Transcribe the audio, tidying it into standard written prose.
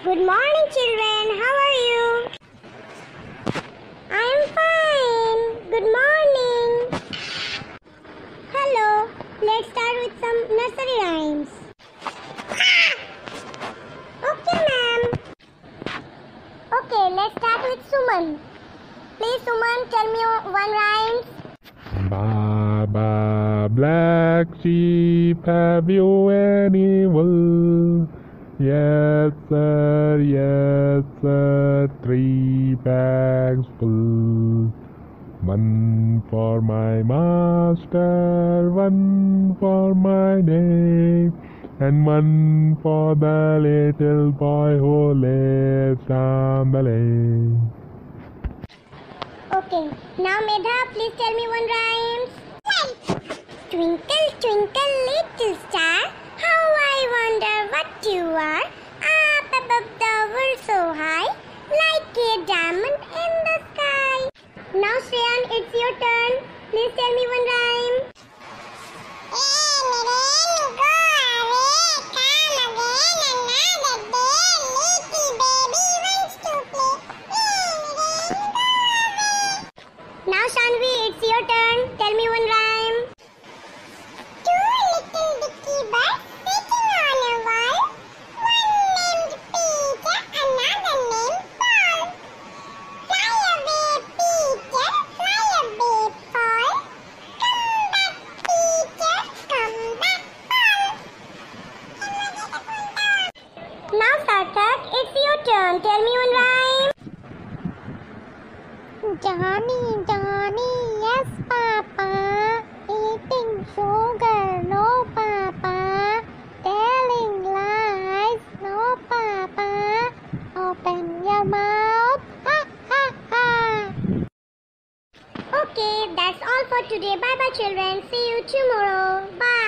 Good morning, children. How are you? I am fine. Good morning. Hello. Let's start with some nursery rhymes. Okay, ma'am. Okay, let's start with Suman. Please, Suman, tell me one rhyme. Baba, black sheep, have you any wool? Yes, sir, 3 bags full. One for my master, one for my name, and one for the little boy who lives down the lane. Okay, now Medha, please tell me one rhyme. Twinkle, twinkle, little star, how I wonder what you are. Up above the world so high, like a diamond in the sky. Now Shreyan, it's your turn. Please tell me one rhyme. Now Shanvi, it's your turn. Tell me one rhyme. Two little dicky birds sitting on a wall. One named Peter, another named Paul. Fly away, Peter, fly away, Paul. Come back, Peter, come back, Paul. Now Sarthak, it's your turn. Tell me one rhyme. Johnny, yes, Papa. Eating sugar, no, Papa. Telling lies, no, Papa. Open your mouth, ha, ha, ha. Okay, that's all for today. Bye-bye, children. See you tomorrow. Bye.